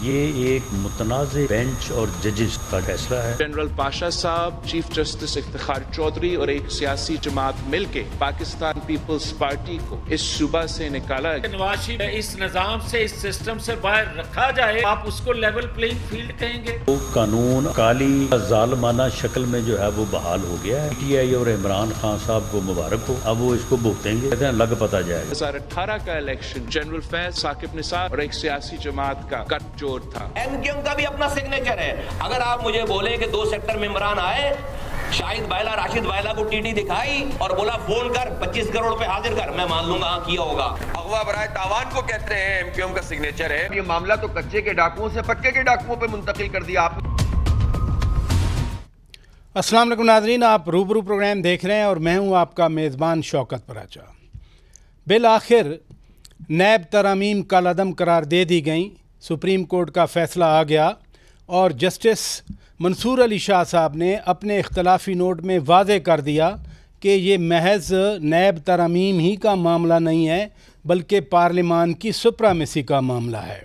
ये एक मुतनाज़ बेंच और जजेस का फैसला है। जनरल पाशा साहब, चीफ जस्टिस इफ्तिखार चौधरी और एक सियासी जमात मिलके पाकिस्तान पीपल्स पार्टी को इस सूबा से निकाला। नवाज शरीफ इस निजाम से, इस सिस्टम से बाहर रखा जाए, आप उसको लेवल प्लेइंग फील्ड कहेंगे? वो कानून काली जालमाना शक्ल में जो है वो बहाल हो गया है। PTI और इमरान खान साहब को मुबारक हो, अब वो इसको भुगतेंगे, कहते हैं लग पता जाएगा। 2018 का इलेक्शन जनरल फैज, साकिब निसार और एक सियासी जमात का गठजोड़ था। MQM का भी अपना सिग्नेचर है। अगर आप मुझे बोले कि 2 सेक्टर में इमरान आए, शाहिद बायला राशिद बायला को TT दिखाई और बोला फोन कर 25 करोड़ पे हाजिर कर, मैं मान लूंगा किया होगा। अगवा बराए तावान को कहते हैं, MQM का सिग्नेचर है। ये मामला तो कच्चे के डाकुओं से पक्के के डाकुओं पे मुंतकिल कर दिया आपने। अस्सलाम वालेकुम नाज़रीन, आप रूबरू प्रोग्राम देख रहे हैं और मैं हूं आपका मेज़बान शौकत पराचा। बिल आखिर NAB तरमीम कलअदम करार दे दी गई। सुप्रीम कोर्ट का फ़ैसला आ गया और जस्टिस मंसूर अली शाह साहब ने अपने इख्तलाफी नोट में वाज़े कर दिया कि ये महज NAB तरमीम ही का मामला नहीं है, बल्कि पार्लिमान की सुप्रीमेसी का मामला है।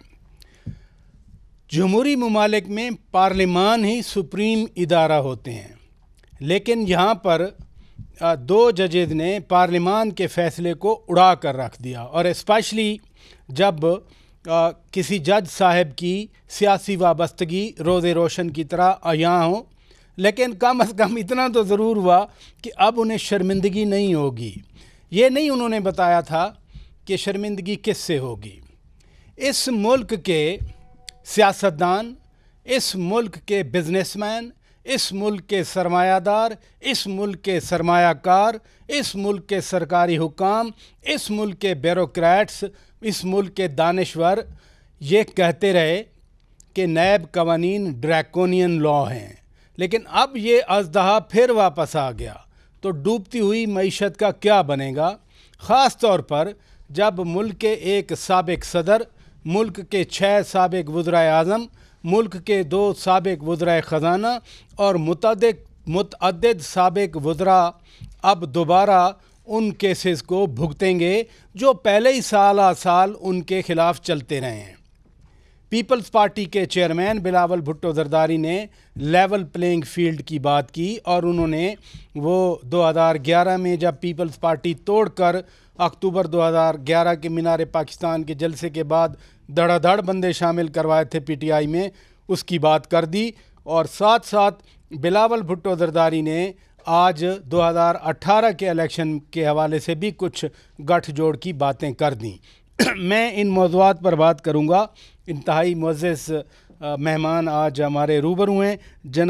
जमहूरी ममालिक में पार्लिमान ही सुप्रीम इदारा होते हैं, लेकिन यहाँ पर 2 जजेज ने पार्लिमान के फ़ैसले को उड़ा कर रख दिया। और स्पेशली जब किसी जज साहब की सियासी वाबस्तगी रोज़े रोशन की तरह अयां हो, लेकिन कम अज़ कम इतना तो ज़रूर हुआ कि अब उन्हें शर्मिंदगी नहीं होगी। ये नहीं उन्होंने बताया था कि शर्मिंदगी किससे होगी। इस मुल्क के सियासतदान, इस मुल्क के बिजनेसमैन, इस मुल्क के सरमायादार, इस मुल्क के सरमायाकार, इस मुल्क के सरकारी हुकाम, इस मुल्क के ब्यूरोक्रेट्स, इस मुल्क के दानिश्वर ये कहते रहे कि NAB कवानीन ड्रैकोनियन लॉ हैं, लेकिन अब ये अज़दहा फिर वापस आ गया तो डूबती हुई मईशत का क्या बनेगा। ख़ास तौर पर जब मुल्क के एक साबिक सदर, मुल्क के 6 साबिक वज़राए आज़म, मुल्क के 2 साबिक वज़राए ख़जाना और मुतअद्दिद साबिक वज़रा अब दोबारा उन केसेस को भुगतेंगे जो पहले ही साल उनके ख़िलाफ़ चलते रहे हैं। पीपल्स पार्टी के चेयरमैन बिलावल भुट्टो ज़रदारी ने लेवल प्लेइंग फील्ड की बात की और उन्होंने वो 2011 में जब पीपल्स पार्टी तोड़कर अक्टूबर 2011 के मीनार पाकिस्तान के जलसे के बाद धड़ाधड़ बंदे शामिल करवाए थे PTI में, उसकी बात कर दी। और साथ साथ बिलावल भुट्टो ज़रदारी ने आज 2018 के इलेक्शन के हवाले से भी कुछ गठजोड़ की बातें कर दी। मैं इन मौज़ूआत पर बात करूँगा। इंतहाई मुअज़्ज़ज़ मेहमान आज हमारे रूबरू हैं।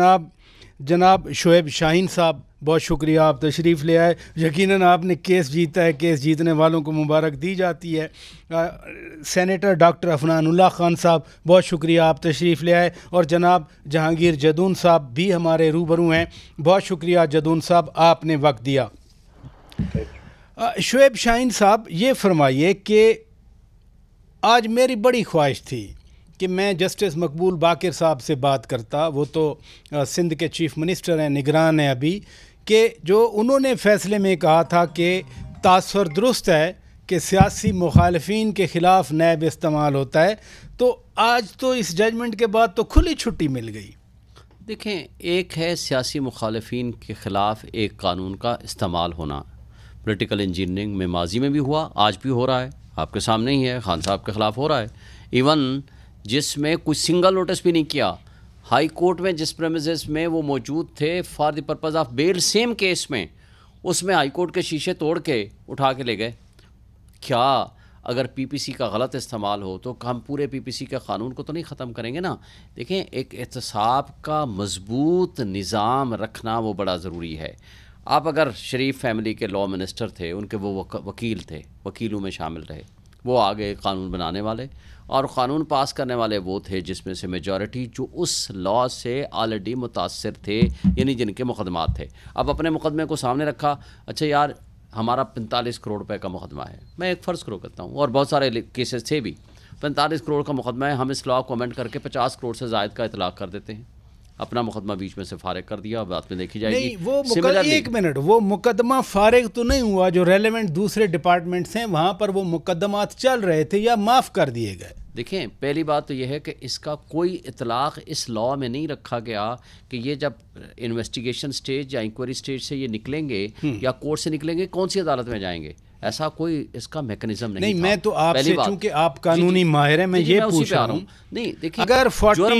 जनाब शोएब शाहीन साहब, बहुत शुक्रिया आप तशरीफ़ ले आए। यकीनन आपने केस जीता है, केस जीतने वालों को मुबारक दी जाती है। सेनेटर डॉक्टर अफनान उल्लाह खान साहब, बहुत शुक्रिया आप तशरीफ़ ले आए। और जनाब जहांगीर जदून साहब भी हमारे रूबरू हैं, बहुत शुक्रिया जदून साहब आपने वक्त दिया। शोएब शाहीन साहब, ये फरमाइए कि आज मेरी बड़ी ख्वाहिश थी कि मैं जस्टिस मकबूल बाकिर साहब से बात करता, वो तो सिंध के चीफ मिनिस्टर हैं, निगरान हैं अभी, कि जो उन्होंने फ़ैसले में कहा था कि तासुर दुरुस्त है कि सियासी मुखालिफिन के ख़िलाफ़ NAB इस्तेमाल होता है, तो आज तो इस जजमेंट के बाद तो खुली छुट्टी मिल गई। देखें, एक है सियासी मुखालिफिन के ख़िलाफ़ एक कानून का इस्तेमाल होना। पॉलिटिकल इंजीनियरिंग में माजी में भी हुआ, आज भी हो रहा है, आपके सामने ही है, खान साहब के ख़िलाफ़ हो रहा है। इवन जिसमें कुछ सिंगल नोटिस भी नहीं किया, हाई कोर्ट में जिस प्रेमिसेस में वो मौजूद थे for the purpose of bail, same case में, उसमें हाई कोर्ट के शीशे तोड़ के उठा के ले गए। क्या अगर PPC का गलत इस्तेमाल हो तो हम पूरे PPC के क़ानून को तो नहीं ख़त्म करेंगे ना। देखें, एक एहतसाब का मज़बूत निज़ाम रखना वो बड़ा ज़रूरी है। आप अगर शरीफ फैमिली के लॉ मिनिस्टर थे, उनके वो वकील थे, वकीलों में शामिल रहे, वो आगे कानून बनाने वाले और क़ानून पास करने वाले वो थे जिसमें से मेजॉरिटी जो उस लॉ से ऑलरेडी मुतासिर थे, यानी जिनके मुकदमात थे। अब अपने मुकदमे को सामने रखा, अच्छा यार हमारा 45 करोड़ रुपए का मुकदमा है, मैं एक फ़र्ज़ करो करता हूँ, और बहुत सारे केसेस थे भी, 45 करोड़ का मुकदमा है, हम इस लॉ को अमेंड करके 50 करोड़ से ज़ायद का इतलाक़ कर देते हैं, अपना मुकदमा बीच में से फारिग कर दिया, बात में देखी जाएगी। नहीं, वो एक मिनट, वो मुकदमा फारिग तो नहीं हुआ, जो रेलेवेंट दूसरे डिपार्टमेंट्स हैं वहाँ पर वो मुकदमात चल रहे थे या माफ़ कर दिए गए। देखें, पहली बात तो यह है कि इसका कोई इतलाक़ इस लॉ में नहीं रखा गया कि ये जब इन्वेस्टिगेशन स्टेज या इंक्वायरी स्टेज से ये निकलेंगे या कोर्ट से निकलेंगे कौन सी अदालत में जाएंगे, ऐसा कोई इसका मैकेनिज्म नहीं था। मैं तो आपसे, चूंकि आप कानूनी माहिर हैं, मैं ये पूछ रहा हूँ, नहीं देखिए, अगर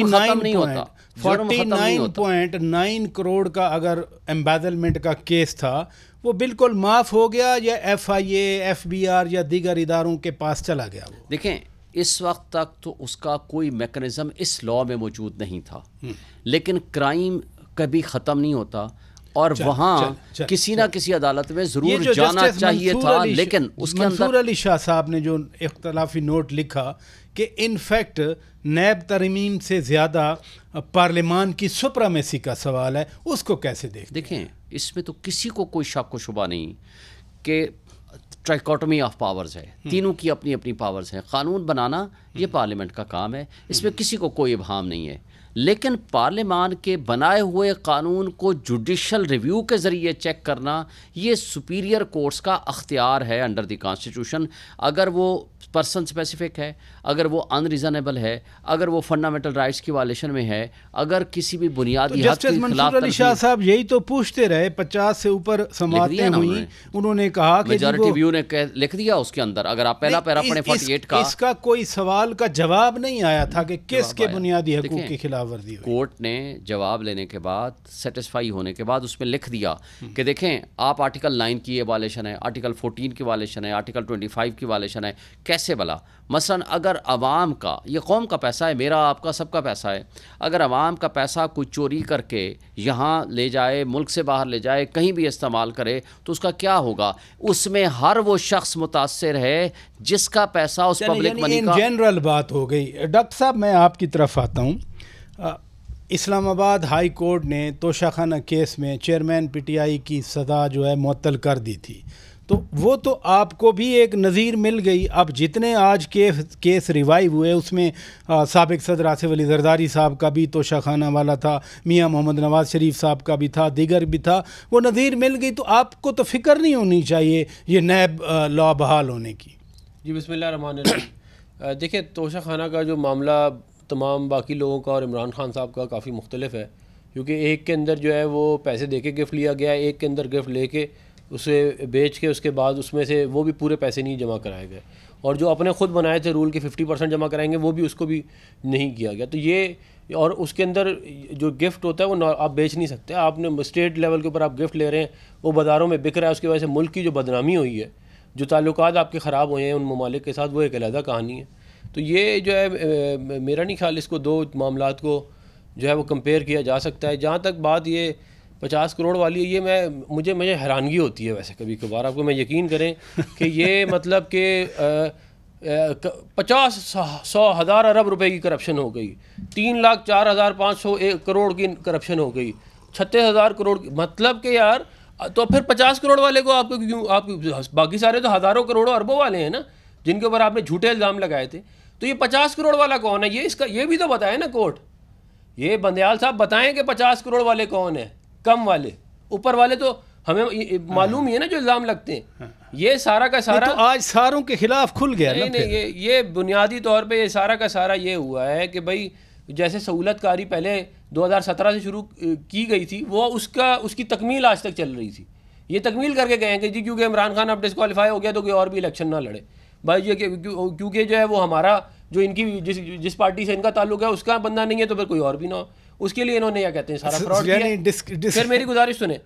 49.9 करोड़ का अगर एम्बेजलमेंट का केस था वो बिल्कुल माफ़ हो गया या FIA, FBR या दीगर इदारों के पास चला गया? वो देखें, इस वक्त तक तो उसका कोई मैकेनिज्म इस लॉ में मौजूद नहीं था, लेकिन क्राइम कभी ख़त्म नहीं होता और वहाँ किसी ना किसी अदालत में ज़रूर जाना चाहिए था। लेकिन उसके अंदर मंसूर अली शाह साहब ने जो इख्तलाफी नोट लिखा कि इनफैक्ट नैब तरमीम से ज़्यादा पार्लियामान की सुप्रीमेसी का सवाल है, उसको कैसे देखें? इसमें तो किसी को कोई शक व शुबा नहीं कि ट्राइकोटमी ऑफ पावर्स है, तीनों की अपनी अपनी पावर्स हैं। कानून बनाना ये पार्लियामेंट का काम है, इसमें किसी को कोई इब्हाम नहीं है। लेकिन पार्लियामान के बनाए हुए कानून को जुडिशल रिव्यू के ज़रिए चेक करना ये सुपीरियर कोर्ट्स का अख्तियार है अंडर द कॉन्स्टिट्यूशन। अगर वो पर्सन स्पेसिफिक है, अगर वो अनरीजनेबल है, अगर वो फंडामेंटल राइट्स की वायलेशन में है, अगर किसी भी बुनियादी हक के खिलाफ। मंसूर अली शाह साहब यही तो पूछते रहे, 50 से ऊपर समातें हुई, उन्होंने कहा कि मेजॉरिटी व्यू ने लिख दिया उसके अंदर। अगर आप पहला पैरा पढ़ें 48 का, इसका कोई सवाल का जवाब नहीं आया था कि किसके बुनियादी हकूक की खिलाफवर्जी हुई। कोर्ट ने जवाब लेने के बाद, सेटिस्फाई होने के बाद उसमें लिख दिया कि देखें, आप आर्टिकल 9 की ये वायलेशन है, आर्टिकल 14 की वायलेशन है, आर्टिकल 25 की वायलेशन है। कैसे भला? मसलन अगर अवाम का, ये कौम का पैसा है, मेरा आपका सबका पैसा है, अगर अवाम का पैसा कोई चोरी करके यहाँ ले जाए, मुल्क से बाहर ले जाए, कहीं भी इस्तेमाल करे, तो उसका क्या होगा? उसमें हर वो शख्स मुतासिर है जिसका पैसा उस पब्लिक मनी का। जनरल बात हो गई। डॉक्टर साहब, मैं आपकी तरफ आता हूँ। इस्लामाबाद हाई कोर्ट ने तोशाखाना केस में चेयरमैन PTI की सज़ा जो है मुअत्तल कर दी थी, तो वो तो आपको भी एक नज़ीर मिल गई। अब जितने आज केस रिवाइव हुए उसमें साबिक सदर आसिफ अली जरदारी साहब का भी तोशाखाना वाला था, मियाँ मोहम्मद नवाज शरीफ साहब का भी था, दीगर भी था, वो नज़ीर मिल गई। तो आपको तो फ़िक्र नहीं होनी चाहिए ये नैब लॉ बहाल होने की? जी बिस्मिल्लाह रहमान रहीम। देखिए, तोशाखाना का जो मामला तमाम बाकी लोगों का और इमरान खान साहब का काफ़ी मुख्तलिफ है, क्योंकि एक के अंदर जो है वो पैसे दे के गिफ्ट लिया गया, एक के अंदर गिफ्ट लेके उसे बेच के उसके बाद उसमें से वो भी पूरे पैसे नहीं जमा कराए गए, और जो अपने ख़ुद बनाए थे रूल के 50% जमा कराएंगे वो भी उसको भी नहीं किया गया। तो ये, और उसके अंदर जो गिफ्ट होता है वो आप बेच नहीं सकते। आपने स्टेट लेवल के ऊपर आप गिफ्ट ले रहे हैं, वो बाज़ारों में बिक रहा है, उसकी वजह से मुल्क की जो बदनामी हुई है, जो ताल्लुकात आपके ख़राब हुए हैं उन ममालिक के साथ, वो एक अलग कहानी है। तो ये जो है, मेरा नहीं ख्याल इसको दो मामलात को जो है वो कंपेयर किया जा सकता है। जहाँ तक बात ये 50 करोड़ वाली है, ये मुझे हैरानगी होती है वैसे कभी कभार। आपको मैं यकीन करें कि ये मतलब कि 50, 100, 1000 अरब रुपए की करप्शन हो गई, 3,04,500 करोड़ की करप्शन हो गई, 36,000 करोड़, मतलब कि यार, तो फिर 50 करोड़ वाले को आपको क्यों, आप बाकी सारे तो हज़ारों करोड़ों अरबों वाले हैं ना जिनके ऊपर आपने झूठे इल्ज़ाम लगाए थे। तो ये 50 करोड़ वाला कौन है? ये इसका ये भी तो बताए ना कोर्ट, ये बंदयाल साहब बताएं कि 50 करोड़ वाले कौन है, कम वाले, ऊपर वाले तो हमें मालूम ही है ना जो इल्ज़ाम लगते हैं। ये सारा का सारा तो आज सारों के खिलाफ खुल गया। नहीं, ये बुनियादी तौर पे ये सारा का सारा ये हुआ है कि भाई जैसे सहूलतकारी पहले 2017 से शुरू की गई थी, वो उसकी तकमील आज तक चल रही थी। ये तकमील करके गए हैं कि जी क्योंकि इमरान खान अब डिस्क्वालीफाई हो गया तो कोई और भी इलेक्शन ना लड़े भाई, ये क्योंकि जो है वो हमारा जो इनकी जिस पार्टी से इनका ताल्लुक है उसका बंदा नहीं है तो फिर कोई और भी ना हो। उसके लिए इन्होंने क्या कहते हैं सारा फ्रॉड किया। फिर मेरी गुजारिश सुने,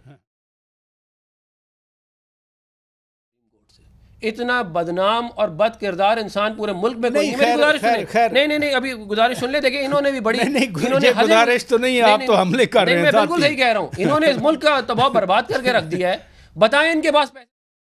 इतना बदनाम और बद किरदार इंसान पूरे मुल्क में कोई नहीं। मेरी गुजारिश सुने, नहीं, अभी गुजारिश सुन ले। देखिए, इन्होंने भी बड़ी, इन्होंने गुजारिश तो नहीं है, आप तो हमले कर रहे हैं। मैं बिल्कुल सही कह रहा हूँ, इन्होंने इस मुल्क का तबाह बर्बाद करके रख दिया है। बताएं इनके पास पैसे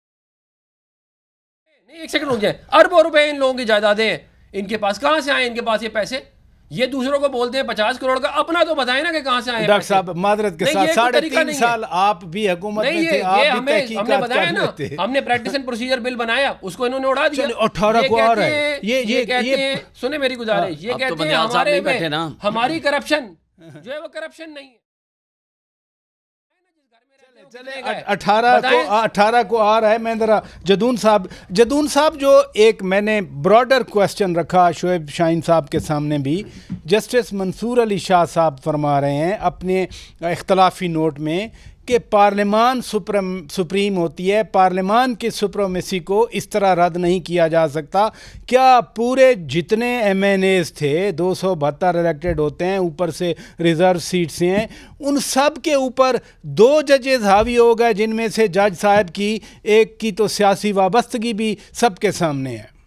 नहीं, एक सेकंड रुक जाए, अरबों रुपए इन लोगों की जायदादें हैं, इनके पास कहाँ से आए इनके पास ये पैसे? ये दूसरों को बोलते हैं 50 करोड़ का, अपना तो बताएं ना कि कहाँ से आए। डॉक्टर साहब, मादरत के साथ 3.5 साल आप भी हुकूमत में थे, आप भी तहकीकात हमने बताया ना, हमने प्रैक्टिस एंड प्रोसीजर बिल बनाया, उसको इन्होंने उड़ा दिया। 18 को आ रहा है। ये कहते हैं, सुने मेरी गुजारिश, ये कहते हैं हमारे में हमारी करप्शन जो है वो करप्शन नहीं है। 18 को आ रहा है। मैं ज़रा जदून साहब जो एक मैंने ब्रॉडर क्वेश्चन रखा शोएब शाहीन साहब के सामने भी, जस्टिस मंसूर अली शाह साहब फरमा रहे हैं अपने इख्तलाफी नोट में कि पार्लियामान सुप्रीम होती है, पार्लियामान की सुप्रीमेसी को इस तरह रद्द नहीं किया जा सकता। क्या पूरे जितने MNAs थे 272 इलेक्टेड होते हैं, ऊपर से रिज़र्व सीट्स हैं, उन सब के ऊपर 2 जजेस हावी हो गए, जिनमें से जज साहब की एक की तो सियासी वाबस्तगी भी सबके सामने है।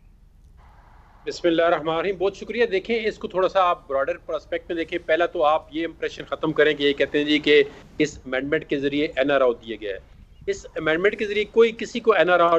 बिस्मिल्लाहिर्रहमानिर्रहीम, बहुत शुक्रिया। देखें, इसको थोड़ा सा आप ब्रॉडर पर्सपेक्ट में देखें। पहला तो आप ये इंप्रेशन ख़त्म करें कि ये कहते हैं जी कि इस अमेंडमेंट के ज़रिए NRO दिया गया है। इस अमेंडमेंट के ज़रिए किसी को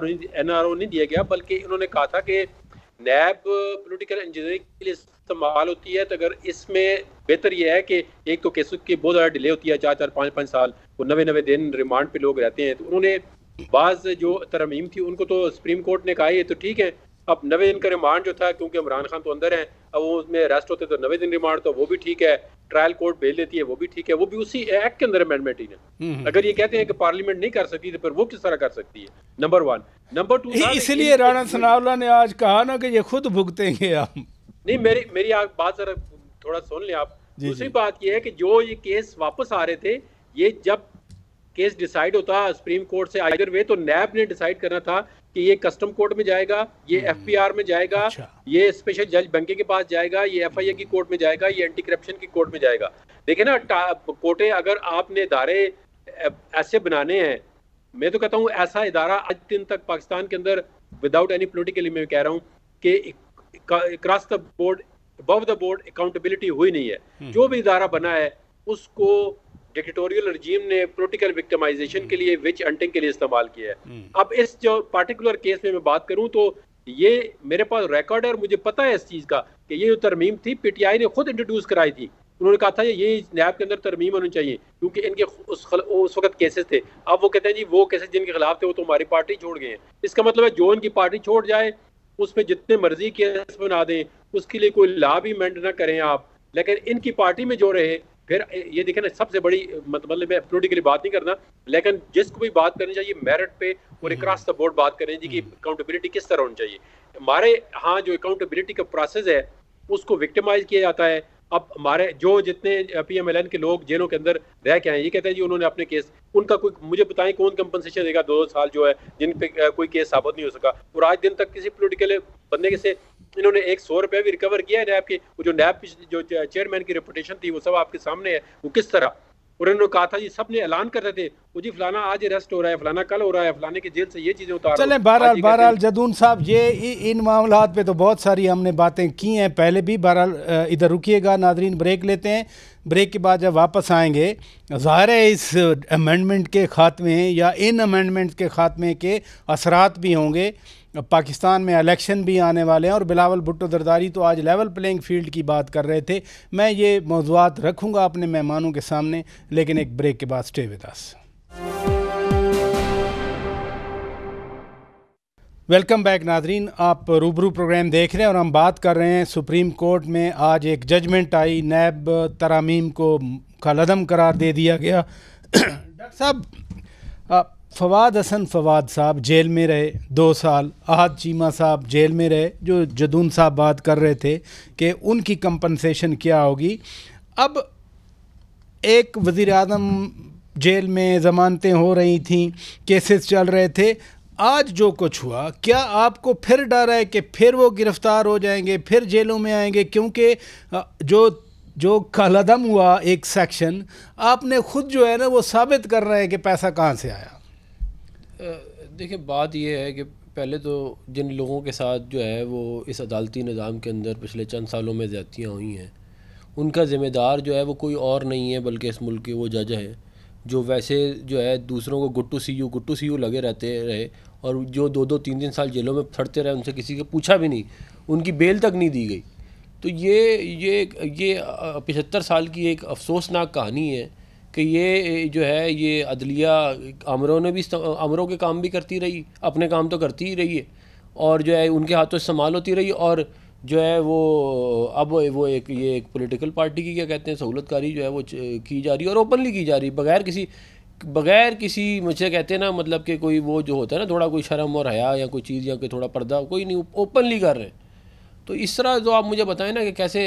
NRO नहीं दिया गया, बल्कि इन्होंने कहा था कि NAB पॉलिटिकल इंजीनियरिंग के लिए इस्तेमाल होती है। तो अगर इसमें बेहतर ये है कि एक तो केसों की बहुत ज़्यादा डिले होती है, 4-4, 5-5 साल, वो 90 दिन रिमांड पे लोग रहते हैं। तो उन्होंने बाज़ जो तरमीम थी उनको तो सुप्रीम कोर्ट ने कहा ये तो ठीक है, अब 90 दिन का रिमांड जो था, क्योंकि इमरान खान तो अंदर हैं, अब वो उसमें अरेस्ट होते तो 90 दिन रिमांड, तो वो भी ठीक है। ट्रायल कोर्ट बेल देती है, वो भी ठीक है, वो भी उसी एक्ट के अंदर अमेंडमेंट ही है। अगर ये कहते हैं कि पार्लियामेंट नहीं कर सकती तो फिर वो किस तरह कर सकती है? नंबर 1। नंबर 2, इसलिए राणा सनाउल्लाह ने आज कहा ना कि ये खुद भुगतेंगे आप। नहीं, मेरी बात जरा थोड़ा सुन लें आप। दूसरी बात ये है कि जो ये केस वापस आ रहे थे, ये जब केस डिसाइड होता सुप्रीम कोर्ट से आइदर वे, तो NAB ने डिसाइड करना था कि ये कस्टम कोर्ट में जाएगा, ये FPR में जाएगा, ये स्पेशल जज बंके के पास जाएगा, ये FIA की कोर्ट में जाएगा, ये एंटी करप्शन की कोर्ट में जाएगा। देखे ना, कोर्टें अगर आपने इदारे ऐसे बनाने हैं, मैं तो कहता हूँ ऐसा इदारा आज दिन तक पाकिस्तान के अंदर विदाउट एनी पोलिटिकल, मैं कह रहा हूँ कि cross the board, above the board accountability हुई नहीं है। जो भी इदारा बना है उसको डिक्टेटोरियल रजीम ने पॉलिटिकल विक्टिमाइजेशन के लिए, विच हंटिंग के लिए इस्तेमाल किया है। अब इस जो पार्टिकुलर केस में मैं बात करूं तो ये मेरे पास रिकॉर्ड है और मुझे पता है इस चीज़ का कि ये जो तरमीम थी PTI ने खुद इंट्रोड्यूस कराई थी। उन्होंने कहा था ये NAB के अंदर तरमीम होनी चाहिए, क्योंकि इनके उस वक्त केसेस थे। अब वो कहते हैं जी वो केसेस जिनके खिलाफ थे वो तो हमारी पार्टी छोड़ गए हैं। इसका मतलब है जो इनकी पार्टी छोड़ जाए उस पर जितने मर्जी केस बना दें, उसके लिए कोई लॉ भी अमेंड ना करें आप, लेकिन इनकी पार्टी में जो रहे। फिर ये देखें ना, सबसे बड़ी मतलब मैं पॉलिटिकली बात नहीं करना, लेकिन जिसको भी बात करनी चाहिए मेरिट पे और अक्रॉस द बोर्ड बात करें जी कि अकाउंटेबिलिटी किस तरह होनी चाहिए। हमारे यहाँ जो अकाउंटेबिलिटी का प्रोसेस है उसको विक्टिमाइज किया जाता है। अब हमारे जो जितने PMLN के लोग जेलों के अंदर रह के आए, ये कहते हैं जी उन्होंने अपने केस, उनका कोई, मुझे बताएं कौन कंपनसेशन देगा 2 साल जो है जिन पे कोई केस साबित नहीं हो सका। और आज दिन तक किसी पॉलिटिकल बंदे के से इन्होंने 100 रुपये भी रिकवर किया है NAB के। वो जो NAB जो चेयरमैन की रेपुटेशन थी वो सब आपके सामने है, वो किस तरह। और इन्होंने कहा था जी, सब ने ऐलान कर रहे थे वो जी फलाना आज अरेस्ट हो रहा है, फलाना कल हो रहा है, फलाने की जेल से ये चीजें उतार। चलें, बहरहाल जदून साहब, ये इन मामलात पे तो बहुत सारी हमने बातें की हैं पहले भी। बहरहाल इधर रुकिएगा नाजरीन, ब्रेक लेते हैं। ब्रेक के बाद जब वापस आएंगे, ज़ाहिर है इस अमेंडमेंट के ख़ात्मे या इन अमेंडमेंट के ख़ात्मे के असरात भी होंगे। पाकिस्तान में इलेक्शन भी आने वाले हैं और बिलावल भुट्टो जरदारी तो आज लेवल प्लेइंग फील्ड की बात कर रहे थे। मैं ये मौज़ूआत रखूँगा अपने मेहमानों के सामने, लेकिन एक ब्रेक के बाद stay with us. Welcome back नाजरीन, आप रूबरू प्रोग्राम देख रहे हैं और हम बात कर रहे हैं सुप्रीम कोर्ट में आज एक जजमेंट आई, NAB तरामीम को कलअदम करार दे दिया गया। डॉक्टर साहब, फवाद हसन फवाद साहब जेल में रहे 2 साल, आहद चीमा साहब जेल में रहे, जो जदून साहब बात कर रहे थे कि उनकी कंपनसेशन क्या होगी। अब एक वज़ीर आज़म जेल में ज़मानतें हो रही थी, केसेस चल रहे थे। आज जो कुछ हुआ, क्या आपको फिर डर है कि फिर वो गिरफ़्तार हो जाएंगे, फिर जेलों में आएंगे? क्योंकि जो कलअदम हुआ एक सेक्शन, आपने ख़ुद जो है ना वो साबित कर रहे हैं कि पैसा कहाँ से आया। देखिए, बात ये है कि पहले तो जिन लोगों के साथ जो है वो इस अदालती निज़ाम के अंदर पिछले चंद सालों में ज़्यादतियाँ हुई हैं, उनका ज़िम्मेदार जो है वो कोई और नहीं है बल्कि इस मुल्क के वो जज हैं जो वैसे जो है दूसरों को गुड टू सी यू लगे रहते रहे और जो 2-2, 3-3 साल जेलों में फटते रहे, उनसे किसी को पूछा भी नहीं, उनकी बेल तक नहीं दी गई। तो ये 75 साल की एक अफसोसनाक कहानी है कि ये जो है ये अदलिया अमरों के काम भी करती रही, अपने काम तो करती ही रही है और जो है उनके हाथों इस्तेमाल होती रही और जो है वो अब वो एक पॉलिटिकल पार्टी की क्या कहते हैं सहूलतकारी जो है वो की जा रही है और ओपनली की जा रही है बगैर किसी बग़ैर किसी, मुझे कहते हैं ना, मतलब कि कोई वो जो होता है ना थोड़ा कोई शर्म और हया या कोई चीज़ या कोई थोड़ा पर्दा, कोई नहीं, ओपनली कर रहे हैं। तो इस तरह जो आप मुझे बताएं ना कि कैसे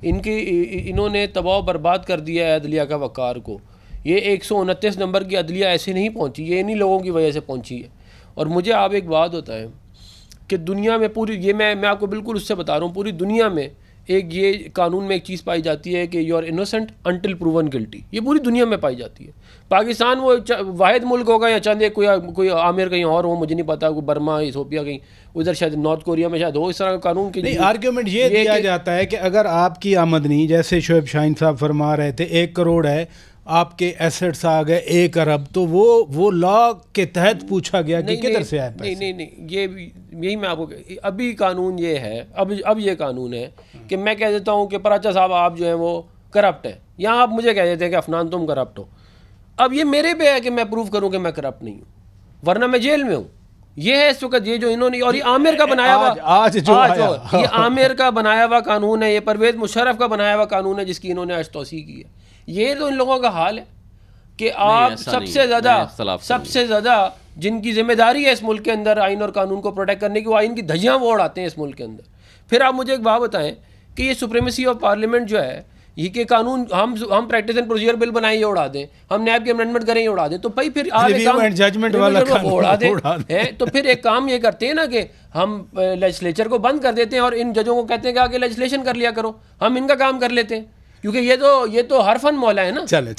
इन्होंने तबाह बर्बाद कर दिया है अदलिया का वक़ार को। ये 129 नंबर की अदलिया ऐसे नहीं पहुंची, ये इन्हीं लोगों की वजह से पहुंची है। और मुझे आप एक बात बताएं कि दुनिया में पूरी, ये मैं आपको बिल्कुल उससे बता रहा हूँ, पूरी दुनिया में एक ये कानून में एक चीज़ पाई जाती है कि you are innocent until proven guilty. ये पूरी दुनिया में पाई जाती है। पाकिस्तान वो वाहिद मुल्क होगा या चंद एक कोई आमिर कहीं और हो, मुझे नहीं पता, कोई बर्मा, इथोपिया, कहीं उधर शायद नॉर्थ कोरिया में शायद हो इस तरह का कानून की। आर्ग्यूमेंट ये दिया जाता है कि अगर आपकी आमदनी, जैसे शोएब शाहीन साहब फरमा रहे थे, 1 करोड़ है, आपके एसेट्स आ गए 1 अरब, तो वो लॉ के तहत पूछा गया कि किधर से आए पैसे? नहीं, यही मैं आपको, अभी कानून ये है, अब ये कानून है कि मैं कह देता हूँ कि पराचा साहब आप जो है वो करप्ट है, या आप मुझे कह देते हैं कि अफनान तुम करप्ट हो। अब ये मेरे पे है कि मैं प्रूव करूँ कि मैं करप्ट नहीं हूँ, वरना मैं जेल में हूँ। ये है इस वक्त ये जो इन्होंने, और ये आमिर का बनाया हुआ, आज ये आमिर का बनाया हुआ कानून है, ये परवेज मुशर्रफ का बनाया हुआ कानून है जिसकी इन्होंने आज तौसीह की है। ये तो इन लोगों का हाल है कि आप सबसे ज़्यादा जिनकी जिम्मेदारी है इस मुल्क के अंदर आइन और कानून को प्रोटेक्ट करने की, वो आइन की धज्जियाँ वो उड़ाते हैं इस मुल्क के अंदर। फिर आप मुझे एक बात बताएं कि ये सुप्रीमेसी ऑफ पार्लियामेंट जो है, ये के कानून हम प्रैक्टिस एंड प्रोसीजर बिल बनाएं ये उड़ा दें, हम नैब की अमेंडमेंट करें ये उड़ा दें, तो भाई फिर आप जजमेंट वाला उड़ा दें। तो फिर एक काम ये करते हैं ना कि हम लेजिस्लेचर को बंद कर देते हैं और इन जजों को कहते हैं कि आगे लेजिस्लेशन कर लिया करो, हम इनका काम कर लेते हैं, क्योंकि ये तो हर फन मौला है ना। चले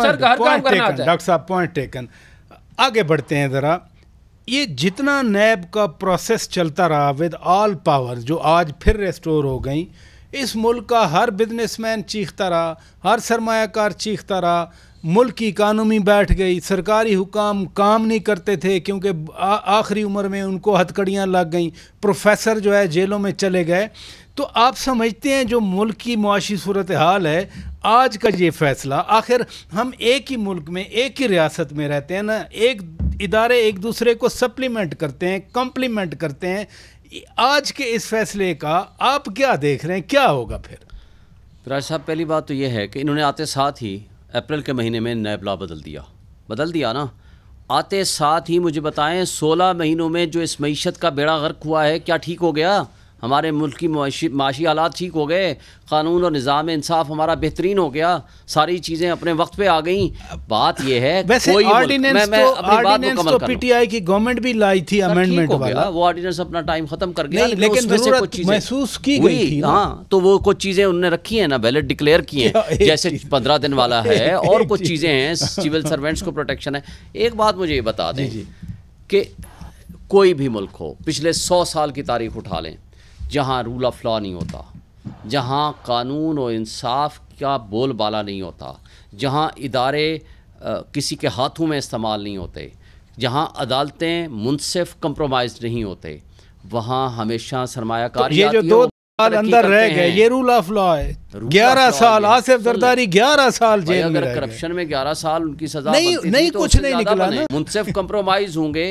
डॉक्टर साहब, पॉइंट टेकन। आगे बढ़ते हैं ज़रा। ये जितना नैब का प्रोसेस चलता रहा विद ऑल पावर, जो आज फिर रेस्टोर हो गई, इस मुल्क का हर बिजनेसमैन चीखता रहा, हर सरमायाकार चीखता रहा, मुल्क की इकानमी बैठ गई, सरकारी हुकाम काम नहीं करते थे क्योंकि आखिरी उम्र में उनको हथकड़ियाँ लग गई, प्रोफेसर जो है जेलों में चले गए। तो आप समझते हैं जो मुल्क की मुआशी सूरत हाल है, आज का ये फैसला, आखिर हम एक ही मुल्क में, एक ही रियासत में रहते हैं ना, एक इदारे एक दूसरे को सप्लीमेंट करते हैं, कम्प्लीमेंट करते हैं, आज के इस फैसले का आप क्या देख रहे हैं, क्या होगा फिर? पराचा साहब, पहली बात तो ये है कि इन्होंने आते साथ ही अप्रैल के महीने में नैब लॉ बदल दिया ना। आते साथ ही मुझे बताएं 16 महीनों में जो इस मईशत का बेड़ा गर्क हुआ है, क्या ठीक हो गया? हमारे मुल्क की माशी हालात ठीक हो गए, कानून और निज़ाम इंसाफ हमारा बेहतरीन हो गया, सारी चीज़ें अपने वक्त पे आ गई। बात यह है, वैसे ऑर्डिनेंस तो पीटीआई की गवर्नमेंट भी लाई थी अमेंडमेंट वाला, वो ऑर्डिनेंस अपना टाइम ख़त्म कर गया, लेकिन जरूरत महसूस की गई थी। हाँ, तो वो कुछ चीज़ें उन्होंने रखी हैं ना, वैलिड डिक्लेयर की हैं, जैसे 15 दिन वाला है, और कुछ चीज़ें हैं, सिविल सर्वेंट्स को प्रोटेक्शन है। एक बात मुझे ये बता दें कि कोई भी मुल्क हो, पिछले 100 साल की तारीख उठा लें, जहाँ रूल ऑफ लॉ नहीं होता, जहाँ कानून और इंसाफ का बोलबाला नहीं होता, जहाँ इदारे किसी के हाथों में इस्तेमाल नहीं होते, जहाँ अदालतें मुनसिफ कंप्रोमाइज नहीं होते, वहाँ हमेशा सरमायाकारी। ये जो 2 साल अंदर रह गए, ये रूल ऑफ लॉ है। 11 साल आसिफ जरदारी 11 साल जेल में रह गए। करप्शन में 11 साल उनकी सजा नहीं कुछ नहीं निकला ना, मुनसिफ कंप्रोमाइज होंगे।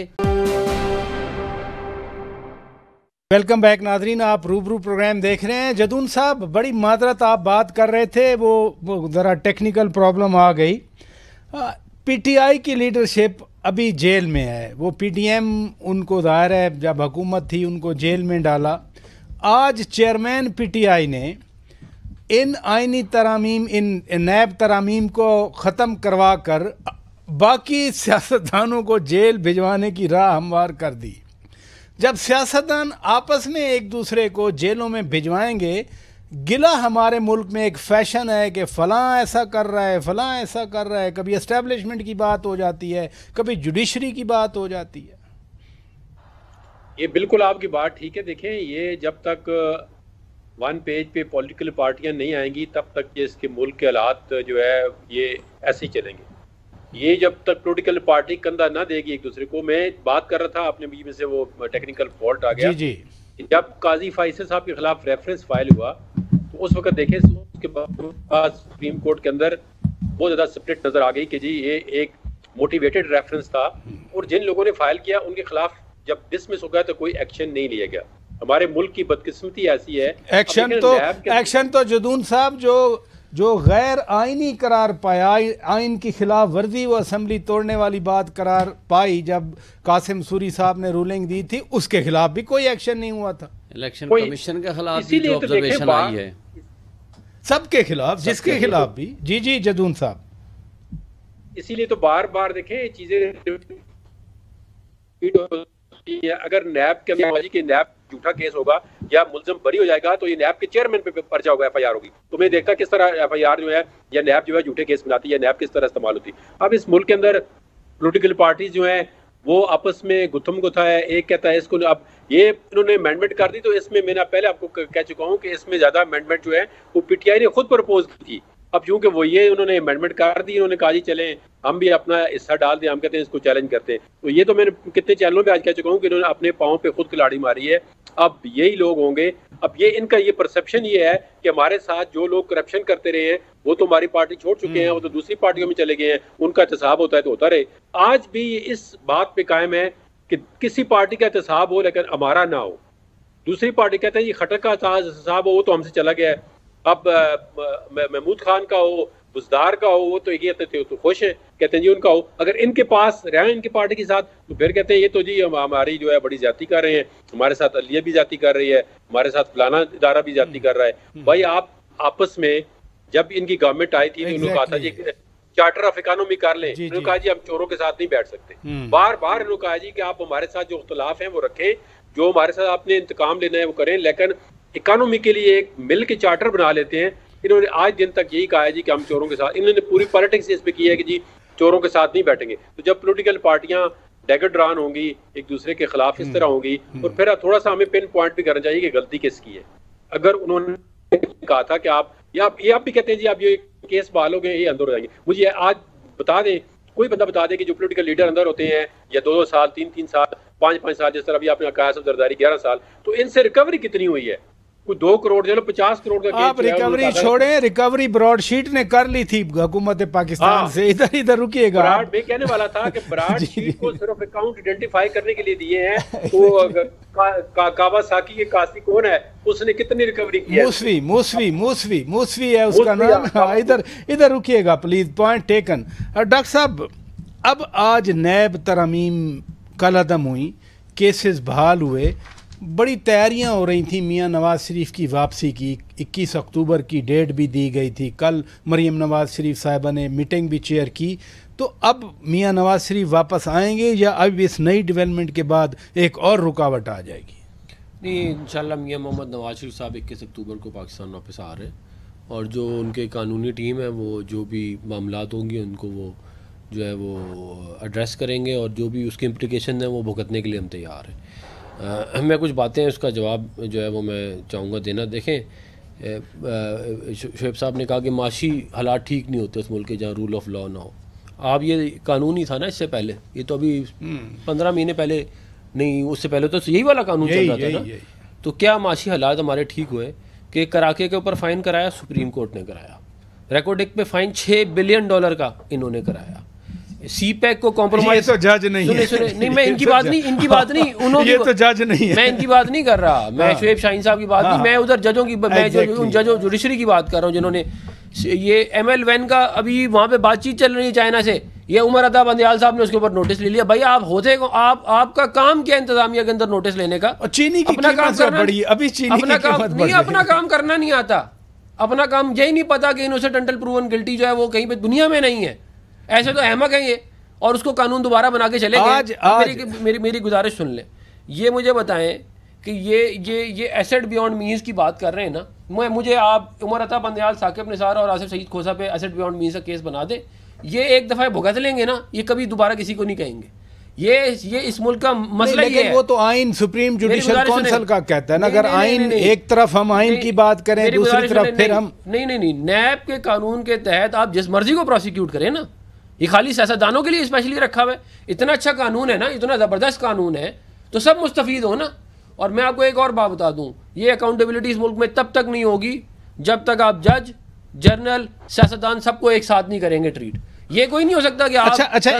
वेलकम बैक नाजरीन, आप रूबरू प्रोग्राम देख रहे हैं। जदून साहब, बड़ी मादरत, आप बात कर रहे थे, वो ज़रा टेक्निकल प्रॉब्लम आ गई। पीटीआई की लीडरशिप अभी जेल में है, वो पीटीएम उनको ज़ाहिर है जब हुकूमत थी उनको जेल में डाला। आज चेयरमैन पीटीआई ने इन आइनी तरामीम, इन नैब तरामीम को ख़त्म करवा कर बाकी सियासतदानों को जेल भिजवाने की राह हमवार कर दी। जब सियासतदान आपस में एक दूसरे को जेलों में भिजवाएंगे, गिला हमारे मुल्क में एक फैशन है कि फ़लाँ ऐसा कर रहा है, फ़लाँ ऐसा कर रहा है, कभी एस्टेब्लिशमेंट की बात हो जाती है, कभी जुडिशरी की बात हो जाती है। ये बिल्कुल आपकी बात ठीक है। देखें, ये जब तक वन पेज पे पॉलिटिकल पार्टियां नहीं आएंगी तब तक ये इसके मुल्क के हालात जो है ये ऐसे ही चलेंगे। ये जब तक पॉलिटिकल पार्टी कंधा ना देगी एक दूसरे को, मैं बात कर रहा था अपने बीच में से वो टेक्निकल फॉल्ट आ गया। जी। जब काजी फैसल साहब के खिलाफ रेफरेंस फाइल हुआ तो उस वक्त देखें उसके बाद सुप्रीम कोर्ट के अंदर बहुत ज़्यादा स्प्लिट नज़र आ गई कि जी ये एक मोटिवेटेड रेफरेंस था, और जिन लोगों ने फाइल किया उनके खिलाफ जब डिसमिस हो गया तो कोई एक्शन नहीं लिया गया। हमारे मुल्क की बदकिस्मती ऐसी है। एक्शन तो जदून साहब जो जो गैर आइनी करार पाया, आइन की खिलाफ वर्जी व असम्बली तोड़ने वाली बात करार पाई जब कासिम सूरी साहब ने रूलिंग दी थी, उसके खिलाफ भी कोई एक्शन नहीं हुआ था। इलेक्शन कमीशन के खिलाफ भी जो ऑब्जर्वेशन आई है, सबके खिलाफ, जिसके खिलाफ भी। जी जी जदून साहब, इसीलिए तो बार बार देखें चीजें, अगर नैब के नैब झूठा केस होगा या मुलजम बरी हो जाएगा तो ये नैब के चेयरमैन पे पर्चा होगा, FIR होगी। तो मैं देखता किस तरह FIR जो है या नैब जो है झूठे केस बनाती है, नैब किस तरह इस्तेमाल होती है। अब इस मुल्क के अंदर पॉलिटिकल पार्टीज जो है वो आपस में गुत्थम गुत्था है। एक कहता है इसको, अब ये इन्होंने अमेंडमेंट कर दी, तो इसमें मैंने पहले आपको कह चुका हूँ कि इसमें ज्यादा अमेंडमेंट जो है वो PTI ने खुद प्रपोज की थी। अब चूंकि वो ये उन्होंने अमेंडमेंट कर दी, उन्होंने कहा जी चलें हम भी अपना हिस्सा डाल दें, हम कहते हैं इसको चैलेंज करते हैं। तो ये तो मैंने कितने चैनलों पे आज कह चुका हूँ कि इन्होंने अपने पाँव पे खुद खिलाड़ी मारी है। अब यही लोग होंगे, अब ये इनका ये परसेप्शन ये है कि हमारे साथ जो लोग करप्शन करते रहे हैं वो तो हमारी पार्टी छोड़ चुके हैं, वो तो दूसरी पार्टियों में चले गए हैं, उनका एहतसाब होता है तो होता रहे। आज भी इस बात पे कायम है कि किसी पार्टी का एहतसाब हो लेकिन हमारा ना हो। दूसरी पार्टी कहते हैं ये खटक का एहतसाब हो, वो तो हमसे चला गया है। अब महमूद खान का हो, बुजदार का हो, वो तो ये तो खुश है, कहते हैं जी उनका हो। अगर इनके पास रहे इनकी पार्टी के साथ तो फिर कहते हैं ये तो जी हमारी जो है बड़ी ज्यादती कर रहे हैं, हमारे साथ अलिया भी ज्यादती कर रही है, हमारे साथ फलाना इदारा भी ज्यादती कर रहा है। भाई आप आपस में, जब इनकी गवर्नमेंट आई थी तो उन्होंने कहा था जी चार्टर ऑफ इकोनॉमी कर लें, उन्होंने कहा जी हम चोरों के साथ नहीं बैठ सकते। बार बार इन्होंने कहा जी कि आप हमारे साथ जो इख्तलाफ हैं वो रखें, जो हमारे साथ आपने इंतकाम लेना है वो करें, लेकिन इकोनॉमी के लिए एक मिल के चार्टर बना लेते हैं। इन्होंने आज दिन तक यही कहा है जी कि हम चोरों के साथ, इन्होंने पूरी पॉलिटिक्स इस पे की है कि जी चोरों के साथ नहीं बैठेंगे। तो जब पॉलिटिकल पार्टियां डैगर ड्रान होंगी, एक दूसरे के खिलाफ इस तरह होंगी, और फिर थोड़ा सा हमें पिन पॉइंट भी करना चाहिए कि गलती किसकी है। अगर उन्होंने कहा था कि आप ये आप भी कहते हैं जी आप ये केस बहालोगे, ये अंदर हो जाएंगे, मुझे आज बता दें, कोई बंदा बता दे कि जो पॉलिटिकल लीडर अंदर होते हैं या 2-2 साल, 3-3 साल, 5-5 साल, जिस तरह अभी आपने कहा जरदारी 11 साल, तो इनसे रिकवरी कितनी हुई है? कोई 2 करोड़, चलो 50 करोड़ का आप रिकवरी छोड़े, रिकवरी ब्रॉडशीट ने कर ली थी हुकूमत पाकिस्तान से। इधर रुकिएगा, मैं कहने वाला था कि ब्रॉडशीट को सिर्फ अकाउंट आइडेंटिफाई करने के लिए दिए हैं। तो कावासाकी के कासी कौन है, उसने कितनी रिकवरी की है? मूसवी है उसका नाम। इधर रुकिएगा प्लीज, पॉइंट टेकन। डॉक्टर साहब, अब आज नैब तरमीम कल अदम हुई, केसेस बहाल हुए, बड़ी तैयारियां हो रही थी मियां नवाज शरीफ की वापसी की। 21 अक्टूबर की डेट भी दी गई थी। कल मरीम नवाज शरीफ साहिबा ने मीटिंग भी चेयर की। तो अब मियां नवाज शरीफ वापस आएंगे या अब इस नई डेवलपमेंट के बाद एक और रुकावट आ जाएगी? नहीं, इंशाल्लाह मियां मोहम्मद नवाज शरीफ साहब 21 अक्टूबर को पाकिस्तान वापस आ रहे हैं, और जो उनके कानूनी टीम है वो जो भी मामलात होंगे उनको वो जो है वो एड्रेस करेंगे, और जो भी उसके इम्प्लिकेशन है वो भुगतने के लिए हम तैयार हैं। मैं कुछ बातें उसका जवाब जो है वो मैं चाहूँगा देना। देखें, शोएब साहब ने कहा कि माशी हालात ठीक नहीं होते उस मुल्क के जहाँ रूल ऑफ लॉ ना हो। आप ये कानून ही था ना इससे पहले, ये तो अभी 15 महीने पहले नहीं, उससे पहले तो यही वाला कानून चल रहा था ना। तो क्या माशी हालात हमारे ठीक हुए कि कराके के ऊपर फ़ाइन कराया, सुप्रीम कोर्ट ने कराया। रेकॉर्ड एक्ट पे फ़ाइन $6 बिलियन का इन्होंने कराया। CPEC को कॉम्प्रोमाइज, तो जज नहीं है। नहीं, मैं इनकी बात नहीं उन्होंने, ये तो जज नहीं है। मैं इनकी बात नहीं कर रहा, मैं शोएब शाहीन साहब की बात नहीं, मैं उधर जजों की, मैं उन जजों जुडिशरी की बात कर रहा हूँ जिन्होंने ये ML1 का अभी वहाँ पे बातचीत चल रही है चाइना से, ये उमर अता बंदयाल साहब ने उसके ऊपर नोटिस ले लिया। भाई आप होते को, आपका काम क्या इंतजामिया के अंदर नोटिस लेने का? चीनी की अपना काम करना, अभी चीनी अपना काम नहीं, अपना काम करना नहीं आता, अपना काम यही नहीं पता कि इनोसेंट अंटिल प्रूवन गिल्टी जो है वो कहीं पे दुनिया में नहीं है। ऐसे तो अहमक है ये, और उसको कानून दोबारा बना के चले गए। मेरी गुजारिश सुन ले, ये मुझे बताएं कि ये एसेट बियॉन्ड मीन्स की बात कर रहे हैं ना। मुझे आप उमर अता बंदयाल, साकिब निसार और आसिफ सईद खोसा पे एसेट बियॉन्ड मीन्स का केस बना दे, ये एक दफ़ा भुगत लेंगे ना, ये कभी दोबारा किसी को नहीं कहेंगे। ये इस मुल्क का मसला ही है। वो तो आइन सुप्रीम जुडिशल काउंसिल का कहता है ना। अगर आइन एक तरफ हम आइन की बात करें, दूसरी तरफ फिर हम नहीं, नैब के कानून के तहत आप जिस मर्जी को प्रोसिक्यूट करें ना, ये खाली सियासतदानों के लिए स्पेशली रखा हुआ है। इतना अच्छा कानून है ना, इतना ज़बरदस्त कानून है, तो सब मुस्तफीद हो ना। और मैं आपको एक और बात बता दूं, ये अकाउंटेबिलिटी इस मुल्क में तब तक नहीं होगी जब तक आप जज, जर्नल, सियासतदान सबको एक साथ नहीं करेंगे ट्रीट। ये कोई नहीं हो सकता कि आप अच्छा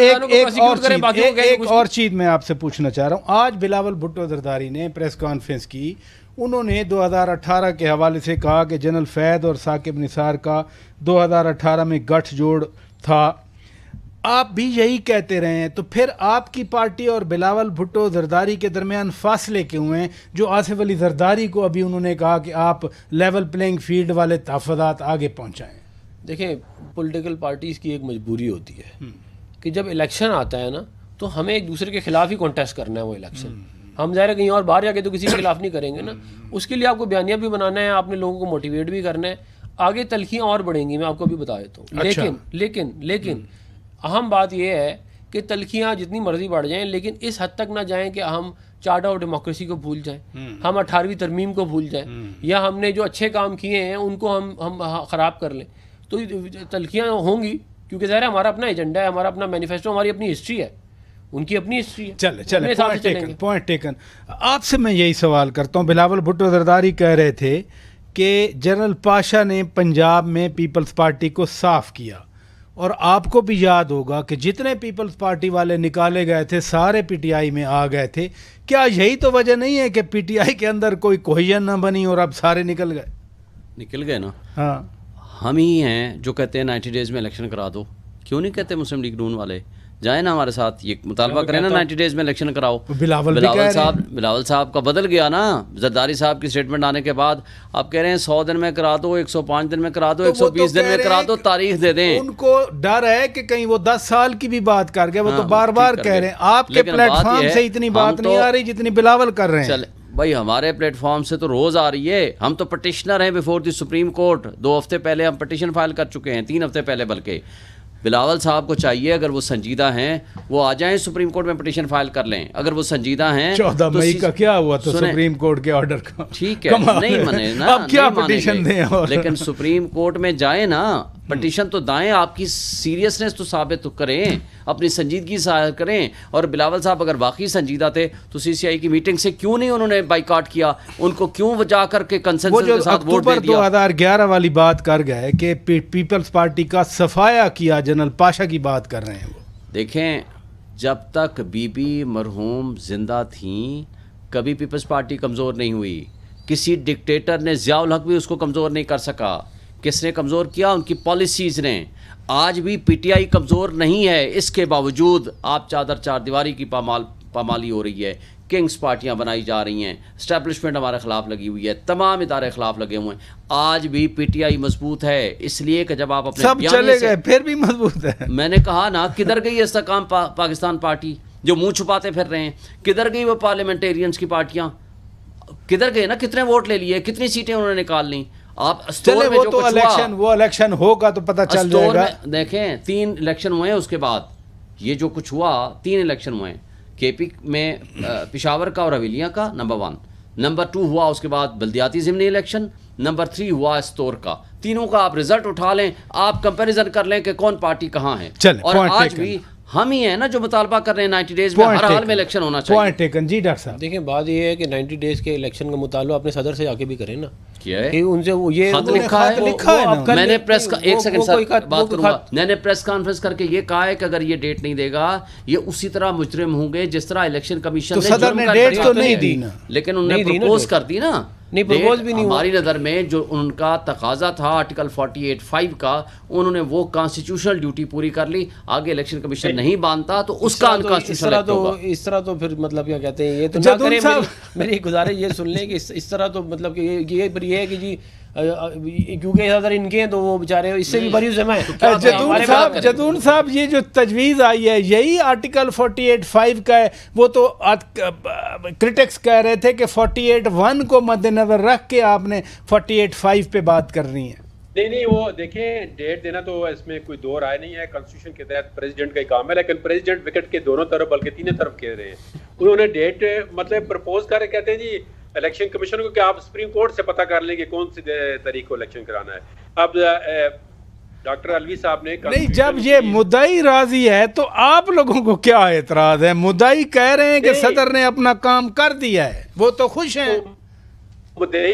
एक और चीज़ मैं आपसे पूछना चाह रहा हूँ। आज बिलावल भुट्टो जरदारी ने प्रेस कॉन्फ्रेंस की, उन्होंने 2018 के हवाले से कहा कि जनरल फैद और साकिब निसार का 2018 में गठजोड़ था। आप भी यही कहते रहे हैं, तो फिर आपकी पार्टी और बिलावल भुट्टो जरदारी के दरमियान फासले क्यों हैं, जो आसिफ अली जरदारी को अभी उन्होंने कहा कि आप लेवल प्लेइंग फील्ड वाले तहफ़्फ़ुज़ात आगे पहुँचाएँ? देखें, पॉलिटिकल पार्टीज़ की एक मजबूरी होती है कि जब इलेक्शन आता है ना, तो हमें एक दूसरे के खिलाफ ही कॉन्टेस्ट करना है वो इलेक्शन। हम ज़ाहिर है कहीं और बाहर जाके तो किसी के खिलाफ नहीं करेंगे ना। उसके लिए आपको बयानिया भी बनाना है, आपने लोगों को मोटिवेट भी करना है, आगे तलखियाँ और बढ़ेंगी, मैं आपको अभी बता देता हूँ। अच्छा। लेकिन अहम बात यह है कि तलखियाँ जितनी मर्जी बढ़ जाएं, लेकिन इस हद तक ना जाएं कि हम चार्टर ऑफ डेमोक्रेसी को भूल जाएं, हम 18वीं तरमीम को भूल जाएं, या हमने जो अच्छे काम किए हैं उनको हम ख़राब कर लें। तो तलखियाँ होंगी, क्योंकि ज़ाहिर है हमारा अपना एजेंडा है, हमारा अपना मैनिफेस्टो, हमारी अपनी हिस्ट्री है, उनकी अपनी हिस्ट्री है। चले पॉइंट टेकन। आपसे मैं यही सवाल करता हूँ, बिलावल भुट्टो जरदारी कह रहे थे कि जनरल पाशा ने पंजाब में पीपल्स पार्टी को साफ़ किया, और आपको भी याद होगा कि जितने पीपल्स पार्टी वाले निकाले गए थे सारे पीटीआई में आ गए थे। क्या यही तो वजह नहीं है कि पीटीआई के अंदर कोई कोहिजन ना बनी और अब सारे निकल गए ना? हाँ, हम ही हैं जो कहते हैं 90 डेज़ में इलेक्शन करा दो। क्यों नहीं कहते मुस्लिम लीग नून वाले? जाए ना हमारे साथ, ये मुतालबा करें ना 90 डेज़ में इलेक्शन कराओ। बिलावल साहब का बदल गया ना, जरदारी साहब की स्टेटमेंट आने के बाद आप कह रहे हैं 100 दिन में करा दो, 105 दिन में करा दो, 120 दिन में करा दो, तारीख दे दें। उनको डर है कि कहीं वो 10 साल की भी बात कर गए, वो तो बार बार कह रहे हैं। आपके प्लेटफॉर्म से इतनी बात नहीं आ रही जितनी बिलावल कर रहे हैं। भाई हमारे प्लेटफॉर्म से तो रोज़ आ रही है। हम तो पटिशनर हैं बिफोर द सुप्रीम कोर्ट। 2 हफ्ते पहले हम पटिशन फाइल कर चुके हैं, 3 हफ्ते पहले बल्कि। बिलावल साहब को चाहिए, अगर वो संजीदा हैं वो आ जाएं सुप्रीम कोर्ट में पटिशन फाइल कर लें। अगर वो संजीदा हैं 14 मई का क्या हुआ तो सुप्रीम कोर्ट के ऑर्डर का ठीक है, नहीं माने ना, अब क्या पटिशन दें, लेकिन सुप्रीम कोर्ट में जाए ना, पटिशन तो दाएं, आपकी सीरियसनेस तो साबित करें, अपनी संजीदगी साबित करें। और बिलावल साहब अगर वाकई संजीदा थे तो सीसीआई की मीटिंग से क्यों नहीं उन्होंने बाइकआउट किया? उनको क्यों जा करके कंसेंसस के साथ वोट दे दिया? 2011 वाली बात कर गए कि पीपल्स पार्टी का सफाया किया, जनरल पाशा की बात कर रहे हैं वो। देखें, जब तक बीबी मरहूम जिंदा थी कभी पीपल्स पार्टी कमज़ोर नहीं हुई। किसी डिक्टेटर ने, ज़ियाउल हक भी उसको कमज़ोर नहीं कर सका। किसने कमज़ोर किया? उनकी पॉलिसीज़ ने। आज भी पीटीआई कमज़ोर नहीं है, इसके बावजूद आप चार दीवारी की पामाली हो रही है, किंग्स पार्टियां बनाई जा रही हैं, एस्टैब्लिशमेंट हमारे खिलाफ लगी हुई है, तमाम इदारे खिलाफ लगे हुए हैं। आज भी पीटीआई मजबूत है, इसलिए कि जब आप अपने सब चले गए फिर भी मजबूत है। मैंने कहा ना, किधर गई इस्तेकाम पाकिस्तान पार्टी जो मुंह छुपाते फिर रहे हैं? किधर गई वो पार्लियामेंटेरियंस की पार्टियां? किधर गए ना? कितने वोट ले लिए, कितनी सीटें उन्होंने निकाल ली? आप चले वो तो इलेक्शन होगा तो पता चल जाएगा। देखें, 3 इलेक्शन हुए हैं, उसके बाद ये जो कुछ हुआ, 3 इलेक्शन हुए हैं, केपी में पेशावर का और हवेलियाँ का, नंबर 1। नंबर 2 हुआ उसके बाद बल्दियाती ज़िमनी इलेक्शन, नंबर 3 हुआ स्टोर का। तीनों का आप रिजल्ट उठा लें, आप कंपैरिजन कर लें कि कौन पार्टी कहाँ है। और आज भी हम ही हैं ना जो मुतालबा कर रहे हैं 90 डेज में हर हाल में इलेक्शन होना चाहिए। पॉइंट टेकन जी डॉक्टर साहब। देखिए, बात ये है कि 90 डेज के इलेक्शन का मुतालबा अपने सदर से जाके भी करें ना। क्या है कि उनसे वो ये खत लिखा है। मैंने प्रेस का एक सेकंड सर बात करूंगा। मैंने प्रेस कॉन्फ्रेंस करके ये कहा है कि अगर ये डेट नहीं देगा ये उसी तरह मुजरिम होंगे जिस तरह इलेक्शन कमीशन ने सदर ने डेट तो नहीं दी ना, लेकिन उन्होंने प्रपोज कर दी ना। नहीं, प्रपोज भी नहीं। हमारी नज़र में जो उनका तकाजा था आर्टिकल 48(5) का, उन्होंने वो कॉन्स्टिट्यूशनल ड्यूटी पूरी कर ली। आगे इलेक्शन कमीशन नहीं मानता तो उसका अनकॉन्स्टिट्यूशनल होगा। इस तरह तो फिर मतलब क्या कहते हैं, ये तो ना करें। मेरी गुजारिश ये सुन लें कि इस तरह तो मतलब कि ये है कि जी क्योंकि अगर इनके हैं तो वो बेचारे इससे भी बड़ी जमा है। जदून साहब, ये जो तजवीज़ आई है यही आर्टिकल 48(5) का है। वो तो क्रिटिक्स कह रहे थे कि 48(1) को मद्देनजर रख के आपने 48(5) पे बात कर रही है। नहीं, वो देखें, डेट देना तो इसमें कोई दो राय नहीं है। कॉन्स्टिट्यूशन के तहत प्रेसिडेंट का ही काम है, लेकिन प्रेसिडेंट विकेट के दोनों तरफ बल्कि तीनों तरफ कह रहे हैं। उन्होंने डेट मतलब प्रपोज कर, कहते हैं जी इलेक्शन कमीशन को कि आप सुप्रीम कोर्ट से पता कर लेंगे कौन सी तारीख को इलेक्शन कराना है। अब डॉक्टर अलवी साहब ने नहीं, जब ये मुद्दाई राजी है तो आप लोगों को क्या एतराज है? मुद्दाई कह रहे हैं कि सदर ने अपना काम कर दिया है, वो तो खुश हैं। मुद्दाई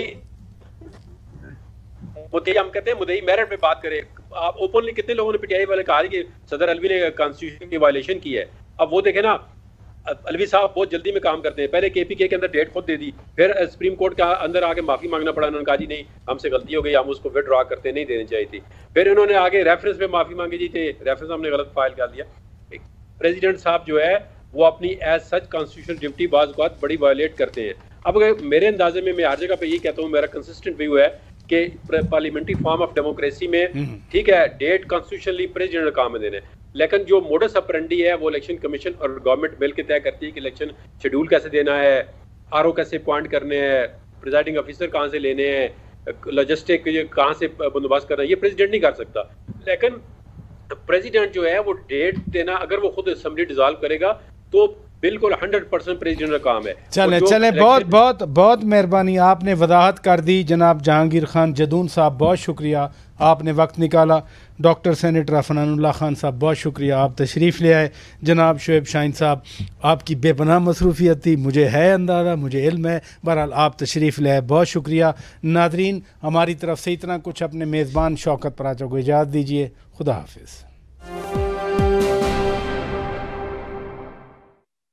हम कहते हैं मुद्दाई मेरिट पे बात करें। आप ओपनली कितने लोगों ने पीटीआई वाले कहा कि सदर अलवी ने कॉन्स्टिट्यूशन की वायलेशन की है। अब वो देखे ना, अलवी साहब बहुत जल्दी में काम करते हैं। पहले KPK के अंदर डेट खुद दे दी, फिर सुप्रीम कोर्ट के अंदर आके माफी मांगना पड़ा। उन्होंने कहा जी नहीं हमसे गलती हो गई, हम उसको विड्रॉ करते, नहीं देनी चाहिए थी। फिर इन्होंने आगे रेफरेंस पे माफी मांगी जी, थे रेफरेंस हमने गलत फाइल कर दिया। प्रेसिडेंट साहब जो है वो अपनी एज सच कॉन्स्टिट्यूशनल ड्यूटी बाज़ औक़ात बड़ी वायलेट करते हैं। अब मेरे अंदाजे में मैं हर जगह पे यही कहता हूँ, मेरा कंसिस्टेंट व्यू है कि पार्लियामेंट्री फॉर्म ऑफ डेमोक्रेसी में ठीक है डेट कॉन्स्टिट्यूशनली प्रेसिडेंट काम में देने, लेकिन जो मोडस ऑपरेंडी है वो इलेक्शन कमीशन और गवर्नमेंट मिल के तय करती है कि इलेक्शन शेड्यूल कैसे देना है, RO कैसे अपॉइंट करने हैं, प्रिजाइडिंग ऑफिसर कहाँ से लेने हैं, लॉजिस्टिक कहाँ से बंदोबस्त करना है, ये प्रेसिडेंट नहीं कर सकता। लेकिन प्रेसिडेंट जो है वो डेट देना, अगर वो खुद असेंबली डिसॉल्व करेगा तो बिल्कुल 100% प्रेसिडेंट का काम है। चले बहुत बहुत बहुत मेहरबानी, आपने वजाहत कर दी। जनाब जहांगीर खान जदून साहब बहुत शुक्रिया, आपने वक्त निकाला। डॉक्टर सेनेटर अफनान खान साहब बहुत शुक्रिया, आप तशरीफ़ ले आए। जनाब शोएब शाहीन साहब आपकी बेपनाह मसरूफियत थी, मुझे है अंदाज़ा, मुझे इल्म है, बहरहाल आप तशरीफ़ ले आए, बहुत शुक्रिया। नादरीन हमारी तरफ से इतना कुछ, अपने मेज़बान शौकत पराचा को इजाज़त दीजिए, खुदा हाफिज़।